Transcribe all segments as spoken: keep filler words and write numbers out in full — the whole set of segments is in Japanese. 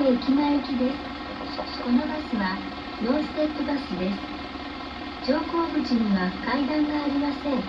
駅前行きです。このバスはノンステップバスです。乗降口には階段がありません。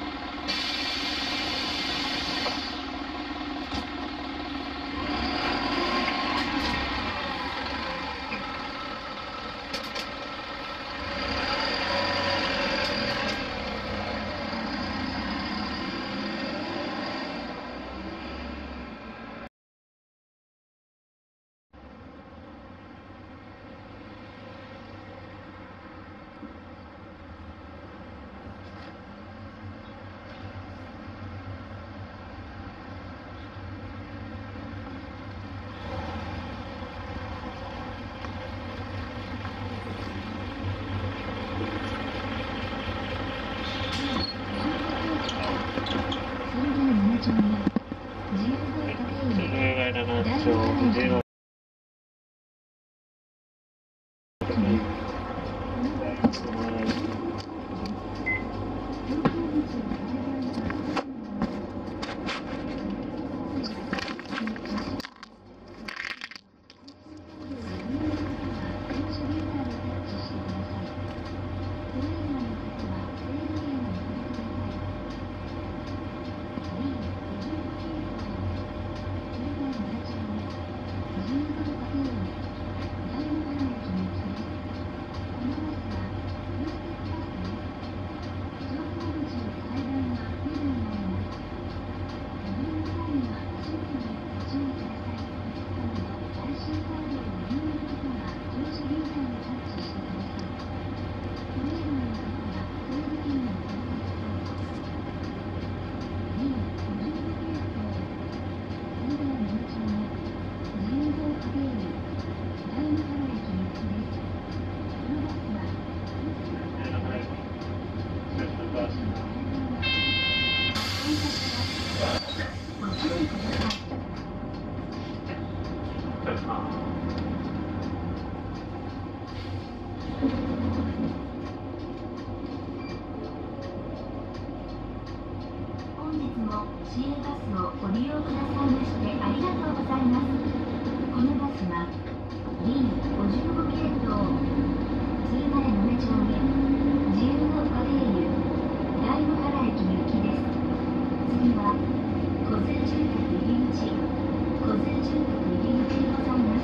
市営バスをご利用くださいましてありがとうございます。このバスは ビーごじゅうご 系統鶴ヶ谷野目町へ自由が丘経由大野原駅行きです。次は小津住宅入り口小津住宅入り口でございます。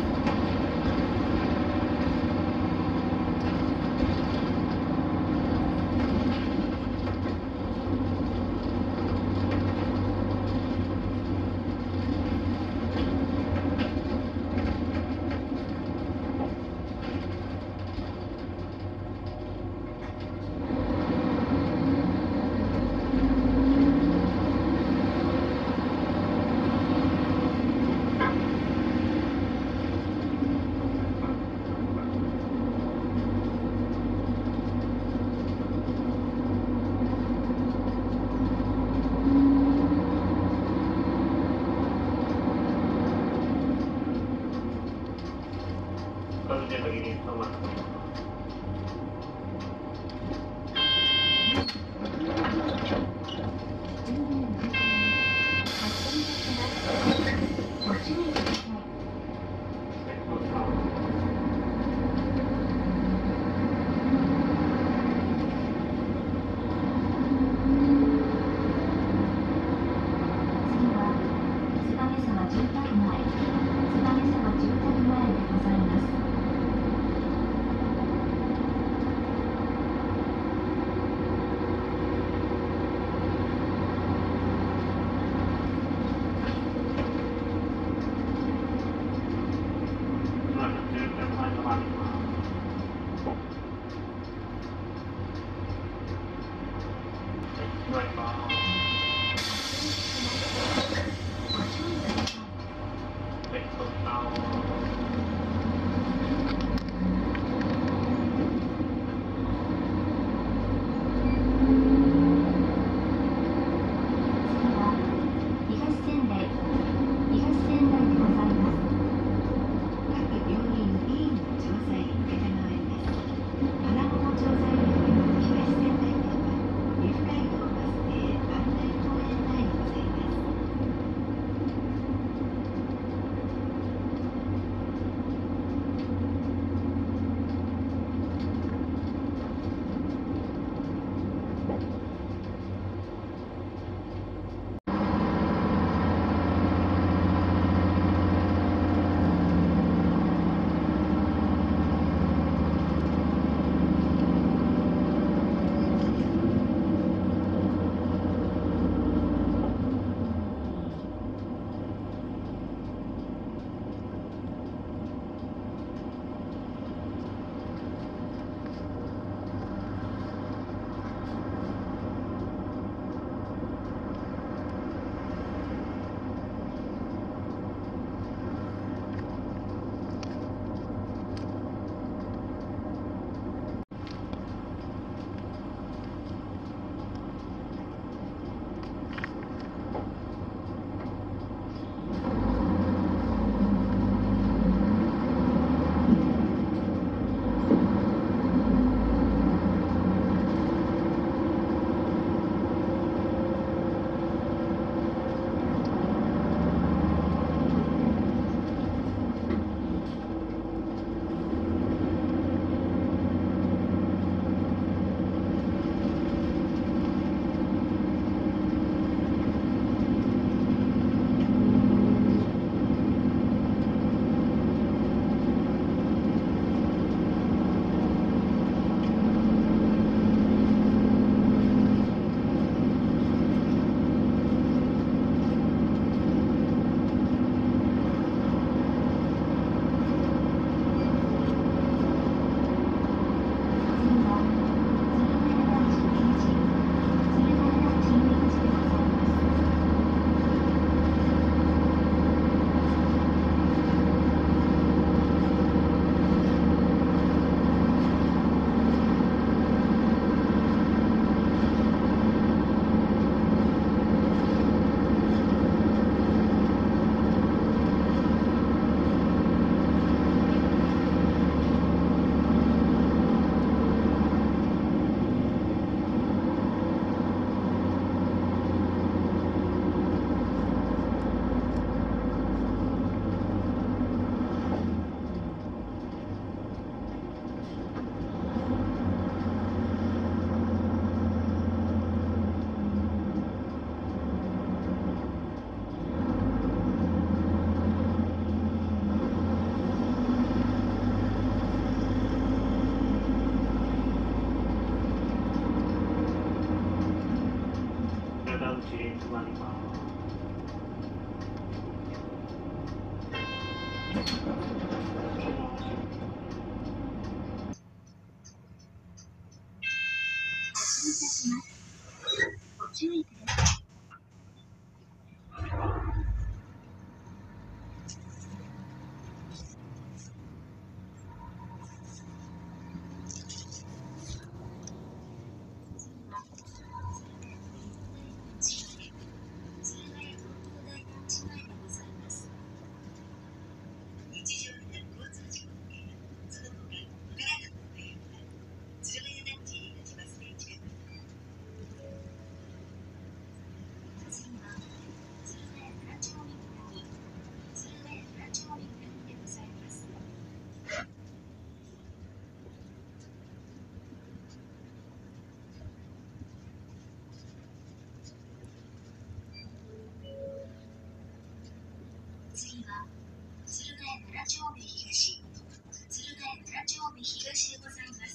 次は鶴ヶ谷なな丁目東、鶴ヶ谷なな丁目東でございます。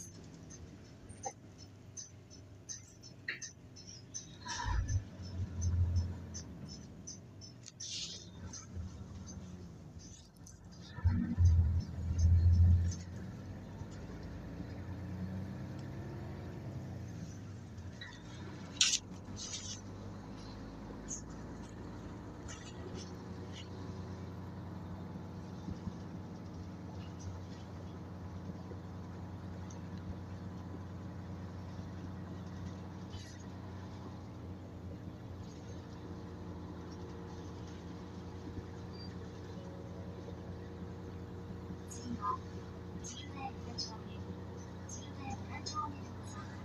次は鶴ヶ谷なな丁目、鶴ヶ谷なな丁目でございます。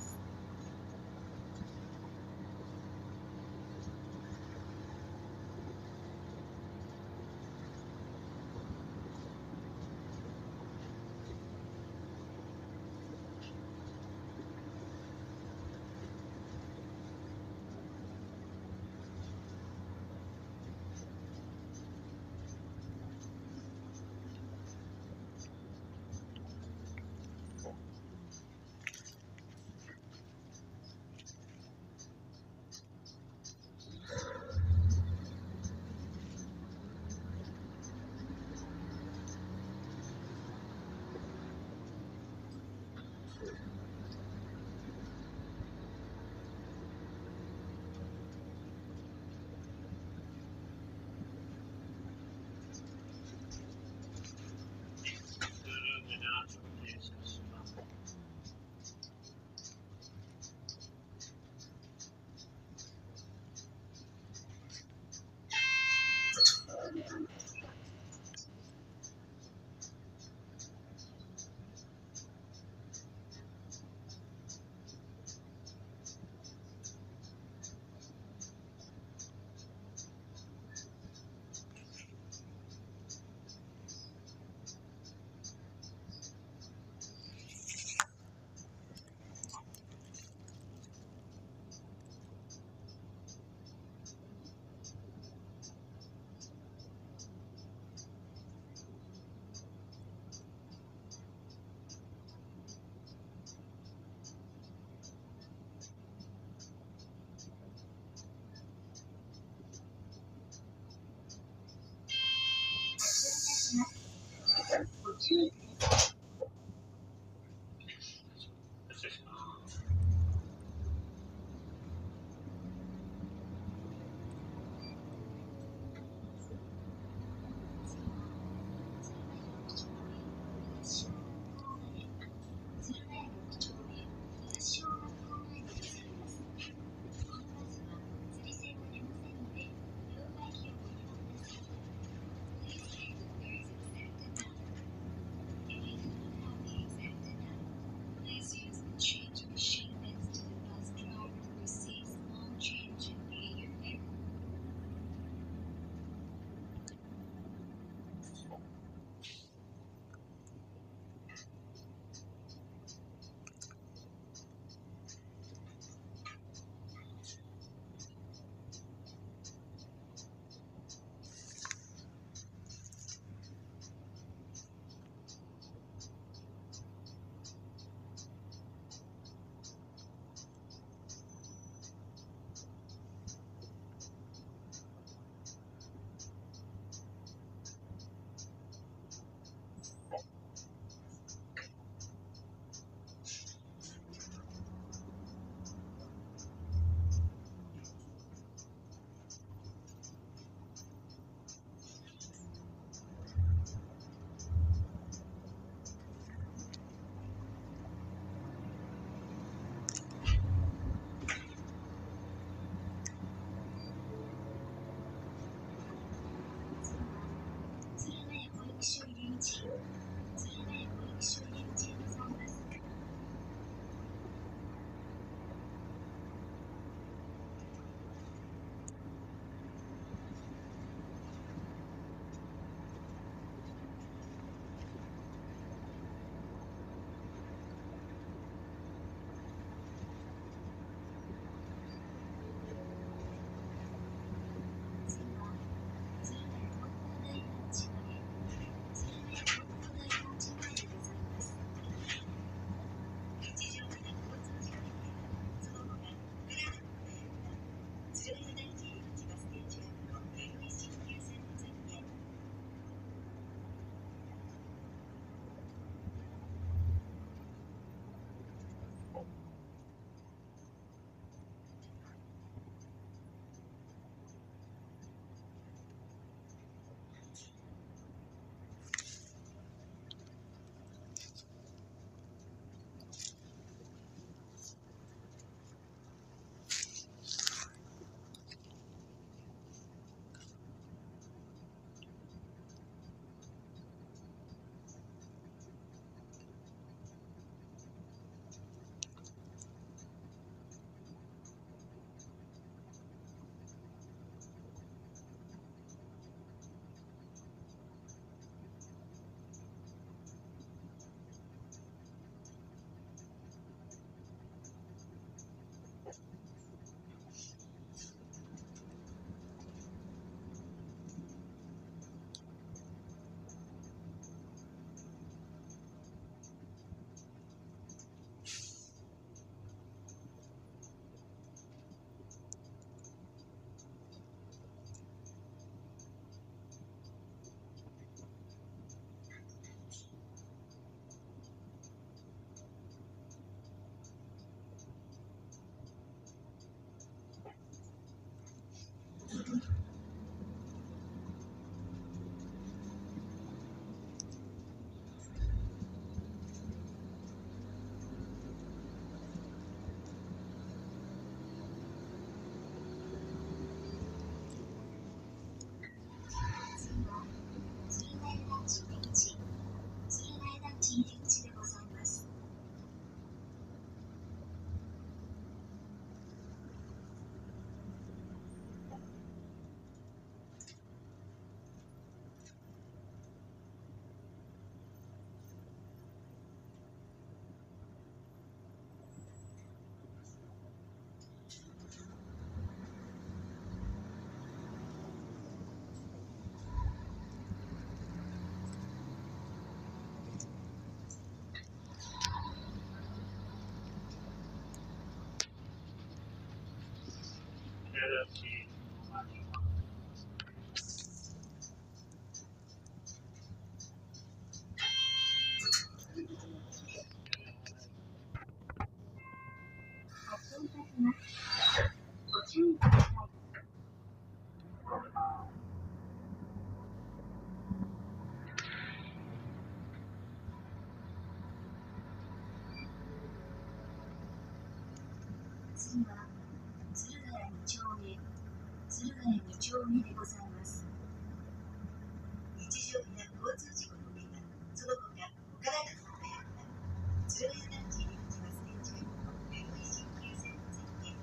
次は鶴ヶ谷に丁目、鶴ヶ谷に丁目でございます。日常や交通事故の例がその他岡田区の早く鶴ヶ谷団地入り口バス停近くのレフイ新旧線について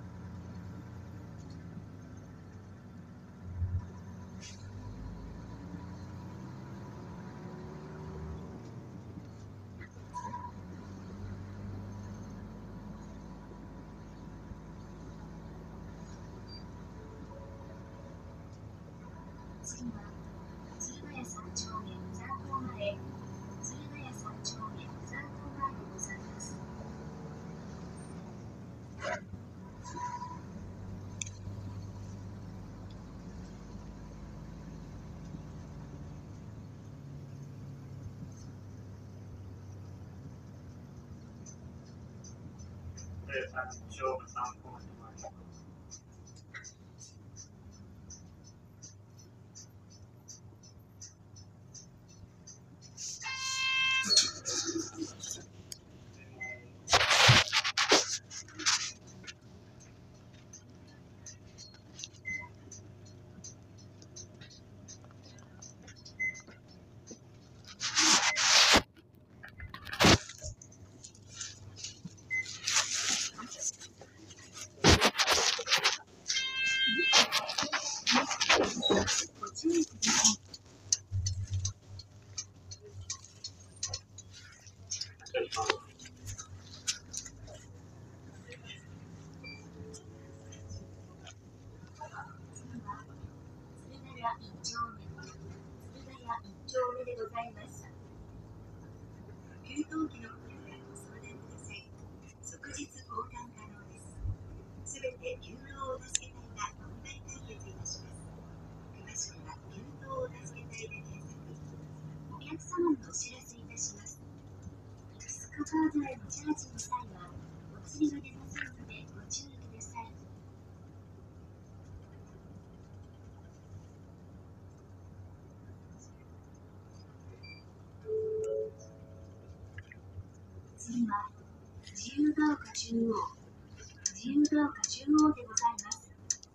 次は鶴ヶ谷三丁目三高前、鶴ヶ谷三丁目三高前でございます。ご注意ください。次は鶴ヶ谷一丁目、鶴ヶ谷一丁目でございます。給湯器のことでご相談ください。即日交換可能です。すべて給湯お助け隊が問題解決いたします。詳しくは給湯お助け隊で検索。お客様にお知らせいたします。スカパードへのチャージの際はお釣りが出ませんのでご注意ください。次は自由が丘中央、自由が丘中央でございます。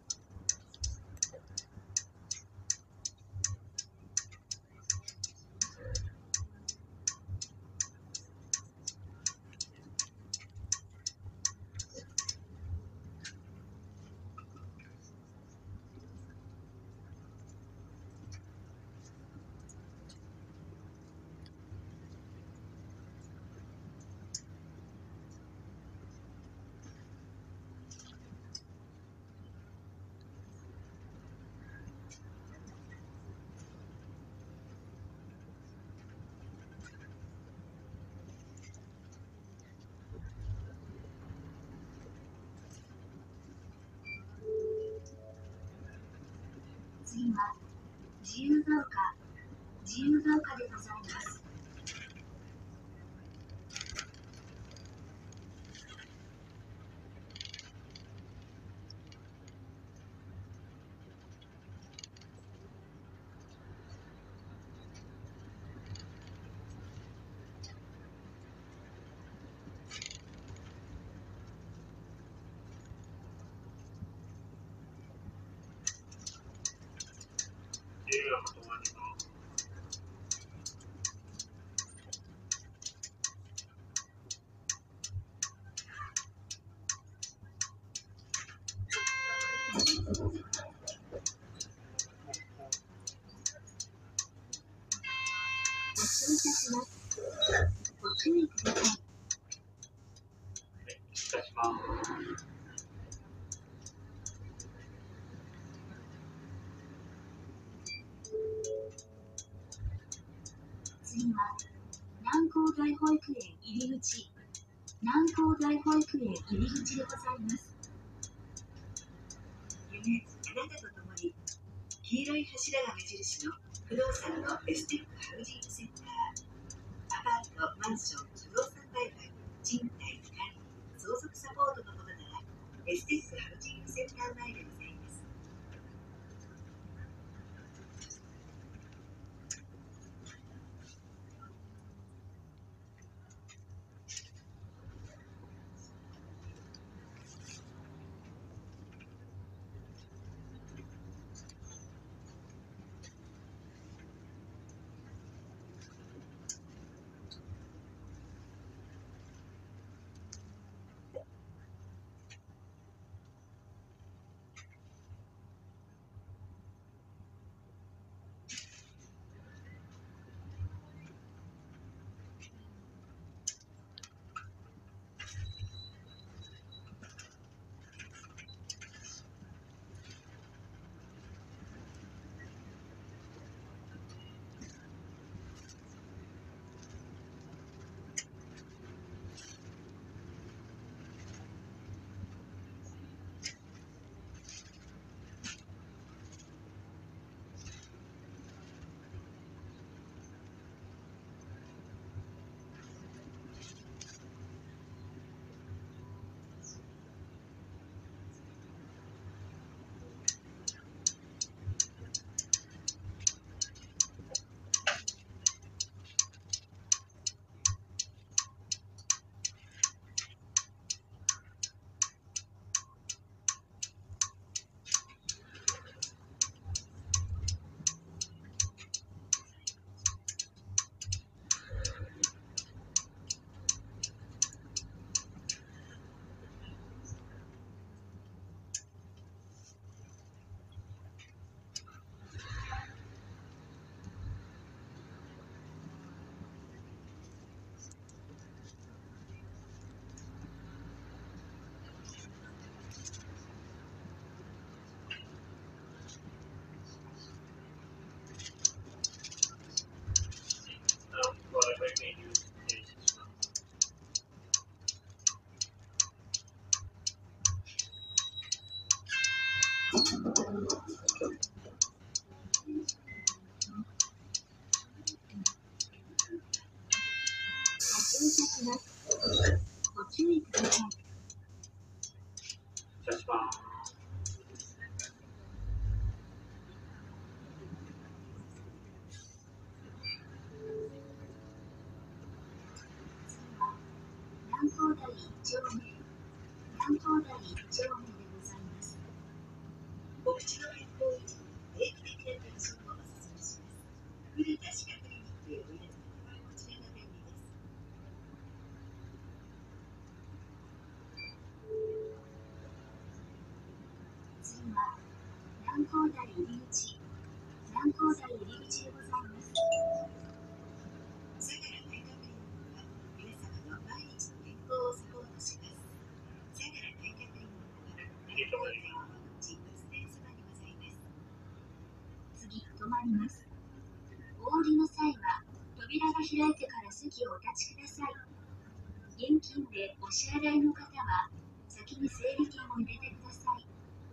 次は自由が丘、自由が丘でございます。発車いたします。ご注意ください。次は南光台保育園入り口、南光台保育園入り口でございます。夢年あなたと共に。黄色い柱が目印の不動産のエスティックハウジングセンター。アパート、マンション、不動産売買、賃貸、管理、相続サポートのことならエスティックハウジングセンター前でございます。ご注意ください。南高台一丁目、南高台一丁目でございます。お口の健康維持、定期的な検診をお勧めします。古田歯科クリニックへおいでの方はこちらが便利です。次は南高台入り口、南高台入り口でございます。相良内科クリニックは皆様の毎日の健康をサポートします。相良内科クリニックは南高台入り口バス停そばにございます。次、止まります。お降りの際は扉が開いてから席をお立ちください。現金でお支払いの方は先に整理券を入れてください。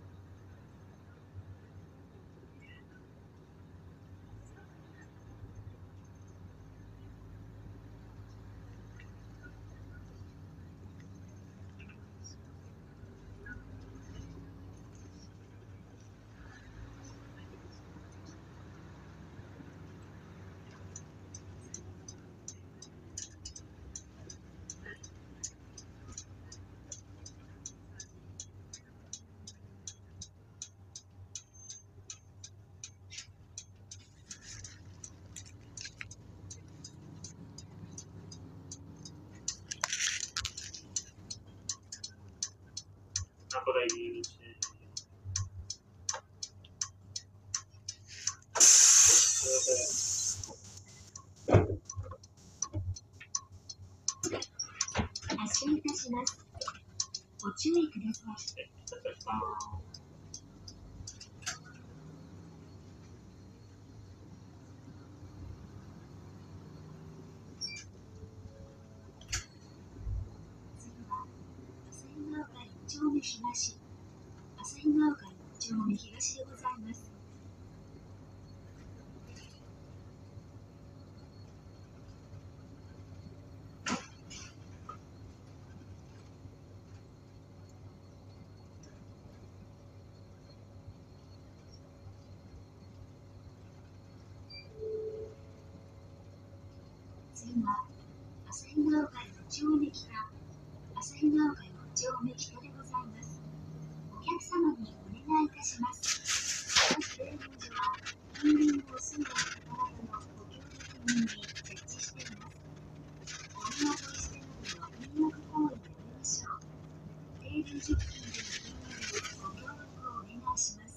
南高台入り口。 発車いたします。ご注意ください。次は旭ヶ丘一丁目東、旭ヶ丘一丁目東でございます。次は旭ヶ丘よん丁目北、旭ヶ丘よん丁目北でございます。お客様にお願いいたします。バス停入所は近隣のお住まいの方々のご協力により設置しています。お見送りしてなどの入浴行為をやめましょう。停留所付近でのご協力をお願いします。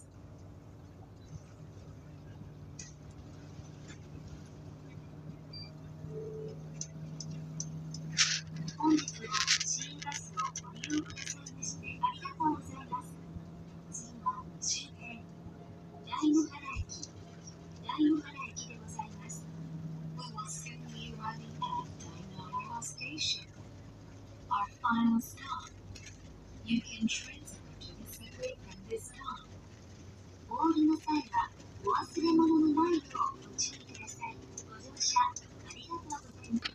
本日は新バスをご利用くださいましてありがとうございます。次は終点大野原駅、大野原駅でございます。We will soon be arriving at Dainohara Station. Our final stop. You can transfer to the subway from this stop. お降りの際はお忘れ物のないようご注意ください。ご乗車ありがとうございます。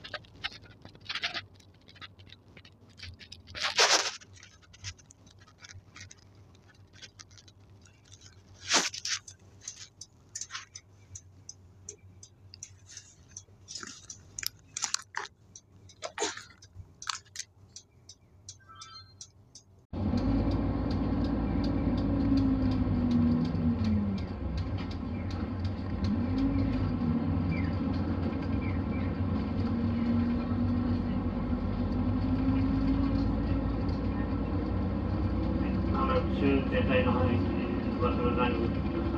終点大野原駅でバスが何を打ってください。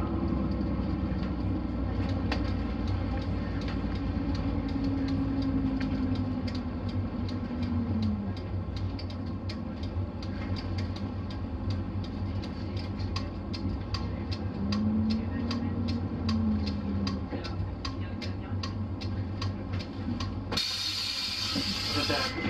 それでは